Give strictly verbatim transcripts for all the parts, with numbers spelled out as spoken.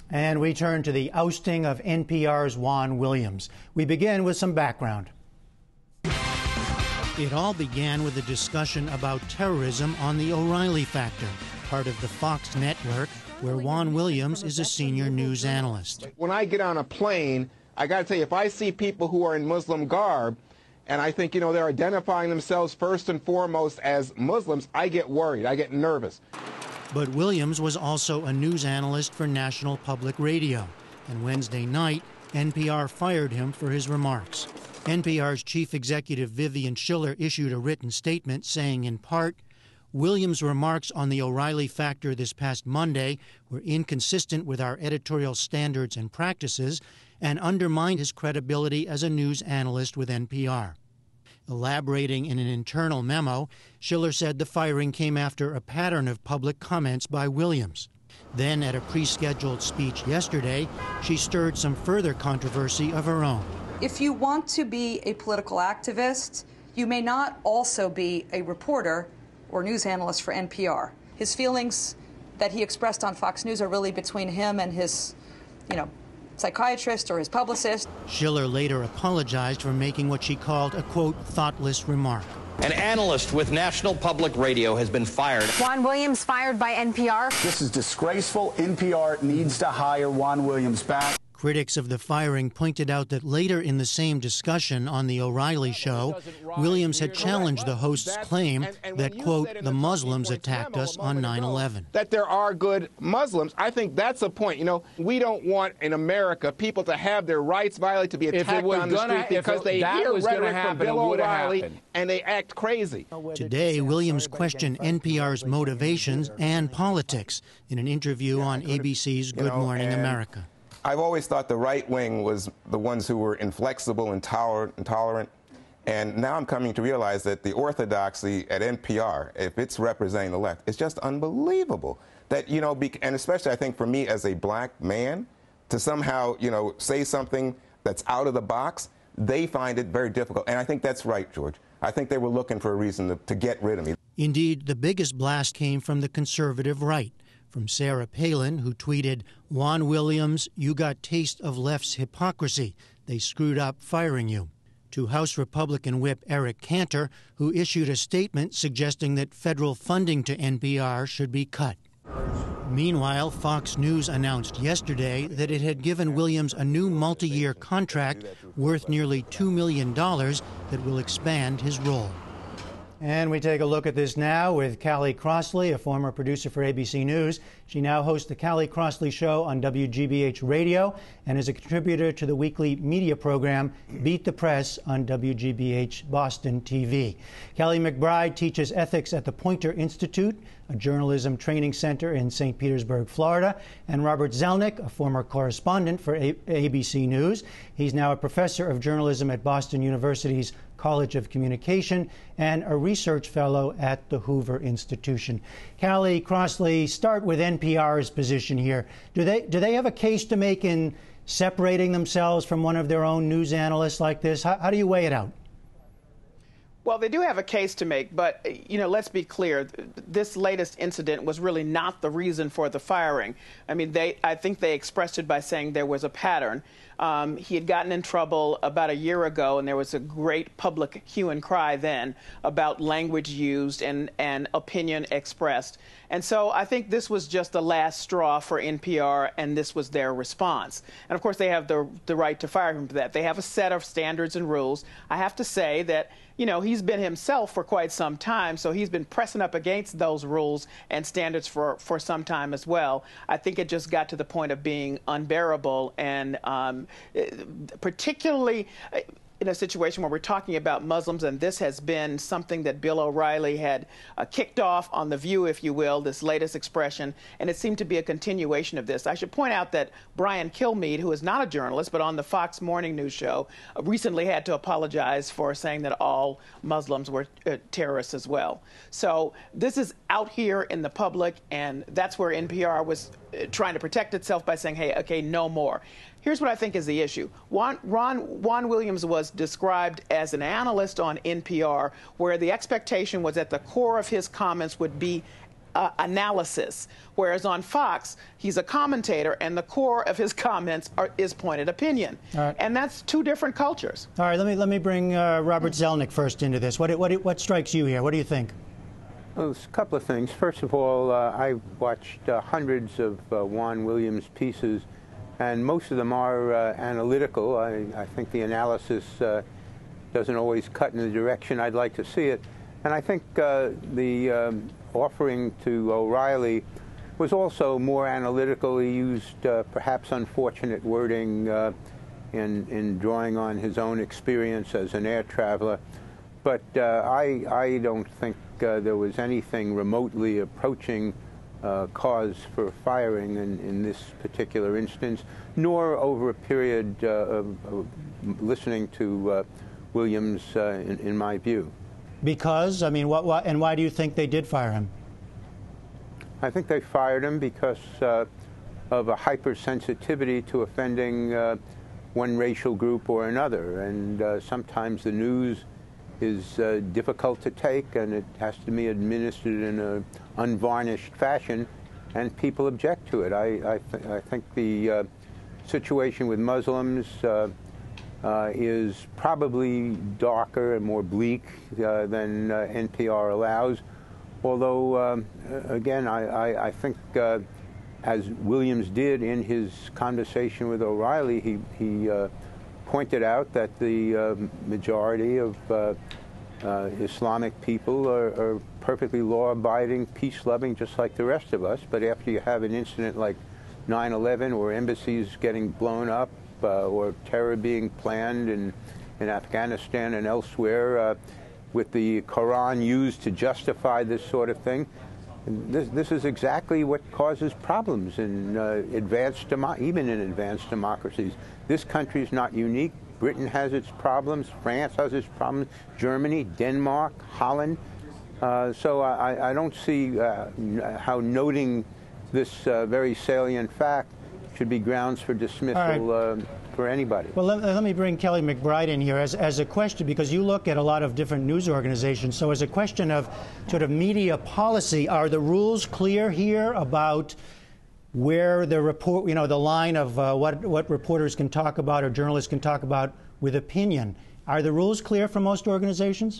And we turn to the ousting of N P R's Juan Williams. We begin with some background. It all began with a discussion about terrorism on the O'Reilly Factor, part of the Fox network, where Juan Williams is a senior news analyst. When I get on a plane, I got to tell you, if I see people who are in Muslim garb, and I think, you know, they're identifying themselves first and foremost as Muslims, I get worried. I get nervous. But Williams was also a news analyst for National Public Radio, and Wednesday night, N P R fired him for his remarks. N P R's chief executive Vivian Schiller issued a written statement saying, in part, Williams' remarks on the O'Reilly Factor this past Monday were inconsistent with our editorial standards and practices and undermined his credibility as a news analyst with N P R. Elaborating in an internal memo, Schiller said the firing came after a pattern of public comments by Williams. Then, at a pre-scheduled speech yesterday, she stirred some further controversy of her own. If you want to be a political activist, you may not also be a reporter or news analyst for N P R. His feelings that he expressed on Fox News are really between him and his, you know, psychiatrist or his publicist. Schiller later apologized for making what she called a, quote, thoughtless remark. An analyst with National Public Radio has been fired. Juan Williams fired by N P R. This is disgraceful. N P R needs to hire Juan Williams back. Critics of the firing pointed out that later in the same discussion on the O'Reilly show, Williams had challenged the host's claim that, quote, the Muslims attacked us on nine eleven. That there are good Muslims. I think that's a point. You know, we don't want in America people to have their rights violated, to be attacked on the street because they hear rhetoric from Bill O'Reilly and they act crazy. Today, Williams questioned N P R's motivations and politics in an interview on A B C's Good Morning America. I've always thought the right wing was the ones who were inflexible and tolerant, intolerant, and now I'm coming to realize that the orthodoxy at N P R, if it's representing the left, it's just unbelievable. That, you know, be, and especially I think for me as a black man, to somehow, you know, say something that's out of the box, they find it very difficult. And I think that's right, George. I think they were looking for a reason to, to get rid of me. Indeed, the biggest blast came from the conservative right. From Sarah Palin, who tweeted, Juan Williams, you got taste of left's hypocrisy. They screwed up firing you. To House Republican Whip Eric Cantor, who issued a statement suggesting that federal funding to N P R should be cut. Meanwhile, Fox News announced yesterday that it had given Williams a new multi-year contract worth nearly two million dollars that will expand his role. And we take a look at this now with Callie Crossley, a former producer for A B C News. She now hosts the Callie Crossley Show on W G B H Radio and is a contributor to the weekly media program Beat the Press on W G B H Boston T V. Kelly McBride teaches ethics at the Poynter Institute, a journalism training center in Saint Petersburg, Florida. And Robert Zelnick, a former correspondent for a ABC News. He's now a professor of journalism at Boston University's College of Communication and a research fellow at the Hoover Institution. Callie Crossley, start with N P R's position here. Do they do they have a case to make in separating themselves from one of their own news analysts like this? How, how do you weigh it out? Well, they do have a case to make, but, you know, let's be clear. This latest incident was really not the reason for the firing. I mean, they, I think they expressed it by saying there was a pattern. Um, he had gotten in trouble about a year ago, and there was a great public hue and cry then about language used and, and opinion expressed. And so I think this was just the last straw for N P R, and this was their response. And, of course, they have the, the right to fire him for that. They have a set of standards and rules. I have to say that, you know, he's been himself for quite some time, so he's been pressing up against those rules and standards for, for some time as well. I think it just got to the point of being unbearable, and um, particularly in a situation where we're talking about Muslims, and this has been something that Bill O'Reilly had uh, kicked off on The View, if you will, this latest expression, and it seemed to be a continuation of this. I should point out that Brian Kilmeade, who is not a journalist, but on the Fox Morning News show, uh, recently had to apologize for saying that all Muslims were uh, terrorists as well. So this is out here in the public, and that's where N P R was uh, trying to protect itself by saying, hey, okay, no more. Here's what I think is the issue. Juan, Ron, Juan Williams was described as an analyst on N P R, where the expectation was that the core of his comments would be uh, analysis, whereas on Fox, he's a commentator, and the core of his comments are, is pointed opinion. Right. And that's two different cultures. All right, let me let me bring uh, Robert Zelnick first into this. What what what strikes you here? What do you think? Well, there's a couple of things. First of all, uh, I've watched uh, hundreds of uh, Juan Williams pieces, and most of them are uh, analytical. I, I think the analysis uh, doesn't always cut in the direction I'd like to see it. And I think uh, the um, offering to O'Reilly was also more analytical. He used uh, perhaps unfortunate wording uh, in, in drawing on his own experience as an air traveler. But uh, I, I don't think uh, there was anything remotely approaching uh, cause for firing in, in this particular instance, nor over a period uh, of, of listening to uh, Williams, uh, in, in my view. Because? I mean, what, what, and why do you think they did fire him? I think they fired him because uh, of a hypersensitivity to offending uh, one racial group or another. And uh, sometimes the news is uh, difficult to take, and it has to be administered in an unvarnished fashion, and people object to it. I, I, th I think the uh, situation with Muslims uh, uh, is probably darker and more bleak uh, than uh, N P R allows, although, um, again, I, I, I think, uh, as Williams did in his conversation with O'Reilly, he, he uh, pointed out that the uh, majority of uh, uh, Islamic people are, are perfectly law-abiding, peace-loving, just like the rest of us. But after you have an incident like nine eleven, or embassies getting blown up, uh, or terror being planned in, in Afghanistan and elsewhere, uh, with the Quran used to justify this sort of thing, This, this is exactly what causes problems in uh, advanced, demo even in advanced democracies. This country is not unique. Britain has its problems. France has its problems. Germany, Denmark, Holland. Uh, so I, I don't see uh, how noting this uh, very salient fact should be grounds for dismissal uh, for anybody. Well, let, let me bring Kelly McBride in here as, as a question, because you look at a lot of different news organizations. So as a question of sort of media policy, are the rules clear here about where the report, you know, the line of uh, what, what reporters can talk about or journalists can talk about with opinion? Are the rules clear for most organizations?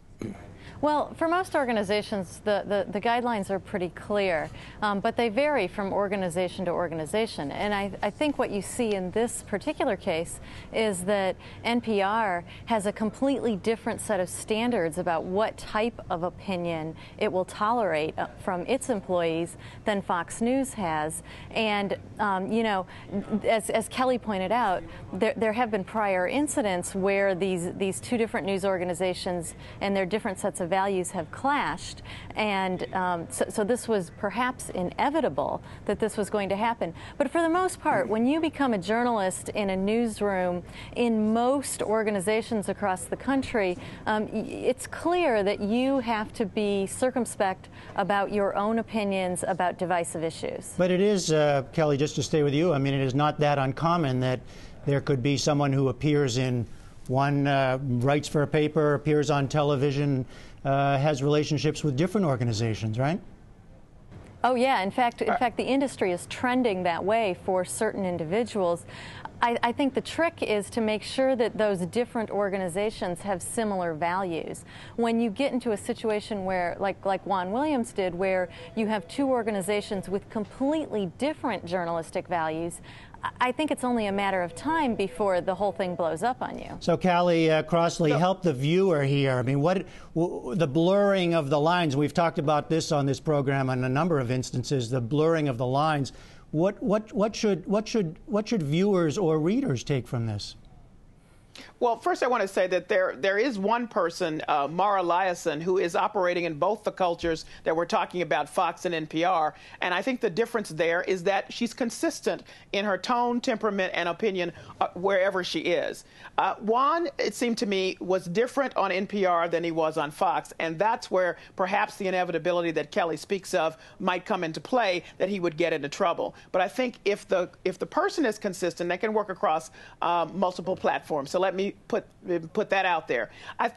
Well, for most organizations, the, the, the guidelines are pretty clear, um, but they vary from organization to organization. And I, I think what you see in this particular case is that N P R has a completely different set of standards about what type of opinion it will tolerate uh, from its employees than Fox News has. And, um, you know, as, as Kelly pointed out, there, there have been prior incidents where these, these two different news organizations and their different sets of values have clashed, and um, so, so this was perhaps inevitable that this was going to happen. But for the most part, when you become a journalist in a newsroom in most organizations across the country, um, it's clear that you have to be circumspect about your own opinions about divisive issues. But it is, uh, Kelly, just to stay with you, I mean, it is not that uncommon that there could be someone who appears in one, uh, writes for a paper, appears on television, Uh, has relationships with different organizations, right? Oh yeah. In fact, in fact, the industry is trending that way for certain individuals. I, I think the trick is to make sure that those different organizations have similar values. When you get into a situation where, like like Juan Williams did, where you have two organizations with completely different journalistic values, I think it's only a matter of time before the whole thing blows up on you. So, Callie uh, Crossley, so, help the viewer here. I mean, what w the blurring of the lines? We've talked about this on this program on a number of instances. The blurring of the lines. What what what should what should what should viewers or readers take from this? Well, first I want to say that there there is one person, uh, Mara Liasson, who is operating in both the cultures that we're talking about, Fox and N P R. And I think the difference there is that she's consistent in her tone, temperament, and opinion uh, wherever she is. Uh, Juan, it seemed to me, was different on N P R than he was on Fox. And that's where perhaps the inevitability that Kelly speaks of might come into play, that he would get into trouble. But I think if the, if the person is consistent, they can work across uh, multiple platforms. So let me put put that out there. I think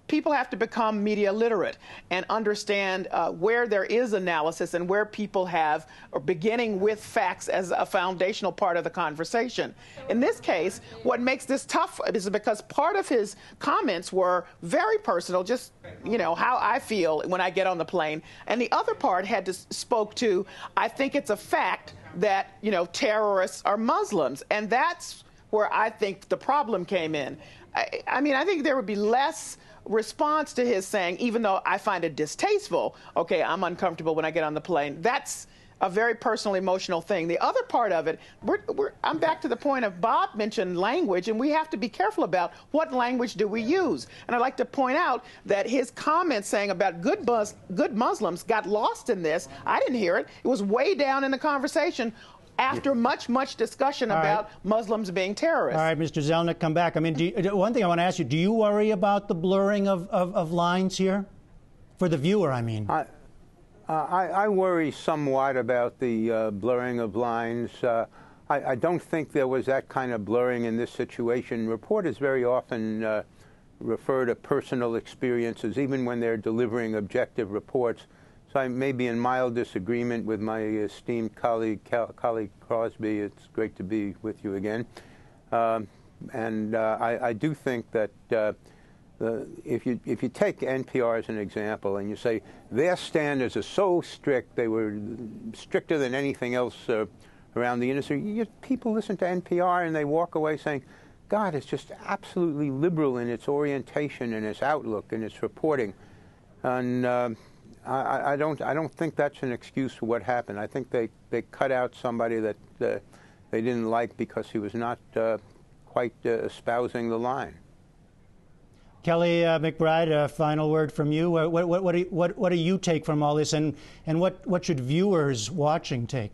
people have to become media literate and understand uh, where there is analysis and where people have, or beginning with facts as a foundational part of the conversation. In this case, what makes this tough is because part of his comments were very personal, just, you know, how I feel when I get on the plane. And the other part had to spoke to, I think it's a fact that, you know, terrorists are Muslims. And that's where I think the problem came in. I, I mean, I think there would be less response to his saying, even though I find it distasteful, okay, I'm uncomfortable when I get on the plane. That's a very personal, emotional thing. The other part of it, we're, we're, I'm back to the point of Bob mentioned language, and we have to be careful about what language do we use. And I'd like to point out that his comments saying about good, bus, good Muslims got lost in this. I didn't hear it. It was way down in the conversation after much, much discussion All about right. Muslims being terrorists. All right, Mister Zelnick, come back. I mean, do you, one thing I want to ask you, do you worry about the blurring of, of, of lines here? For the viewer, I mean. I, uh, I, I worry somewhat about the uh, blurring of lines. Uh, I, I don't think there was that kind of blurring in this situation. Reporters very often uh, refer to personal experiences, even when they're delivering objective reports. So I may be in mild disagreement with my esteemed colleague, colleague Crosby. It's great to be with you again. Um, and uh, I, I do think that uh, the, if you if you take N P R as an example and you say their standards are so strict, they were stricter than anything else uh, around the industry, you, people listen to N P R and they walk away saying, God, it's just absolutely liberal in its orientation and its outlook and its reporting. And uh, I, I don't. I don't think that's an excuse for what happened. I think they, they cut out somebody that uh, they didn't like because he was not uh, quite uh, espousing the line. Kelly uh, McBride, a final word from you. What what what do you, what what do you take from all this, and and what what should viewers watching take?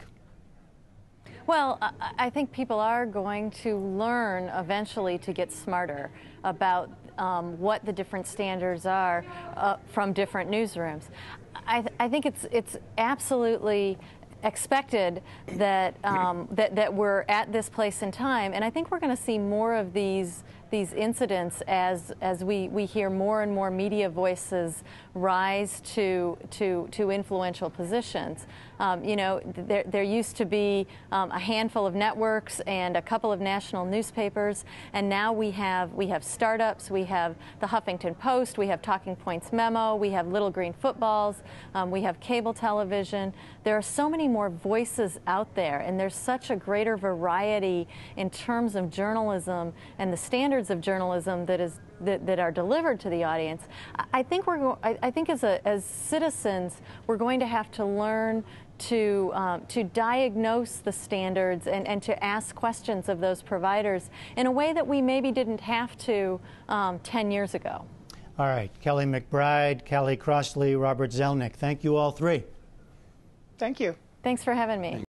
Well, I think people are going to learn eventually to get smarter about um, what the different standards are uh, from different newsrooms. I, th I think it's it's absolutely expected that um, that that we're at this place in time, and I think we're going to see more of these these incidents as as we we hear more and more media voices rise to to to influential positions. Um, you know, there there used to be um, a handful of networks and a couple of national newspapers, and now we have we have startups. We have the Huffington Post. We have Talking Points Memo. We have Little Green Footballs. Um, we have cable television. There are so many more voices out there, and there's such a greater variety in terms of journalism and the standards of journalism that is that, that are delivered to the audience. I think we're I, I think as a as citizens we're going to have to learn to um, to diagnose the standards and, and to ask questions of those providers in a way that we maybe didn't have to um, ten years ago. All right, Kelly McBride, Callie Crossley, Robert Zelnick, thank you all three. Thank you. Thanks for having me.